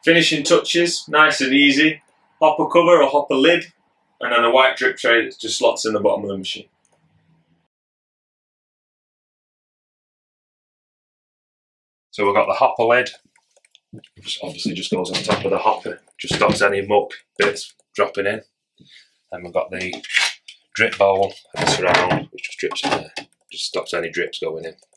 Finishing touches, nice and easy. Hopper cover or hopper lid, and then a white drip tray that just slots in the bottom of the machine. So we've got the hopper lid, which obviously just goes on top of the hopper, just stops any muck bits dropping in. And we've got the drip bowl and surround, which just drips in there, just stops any drips going in.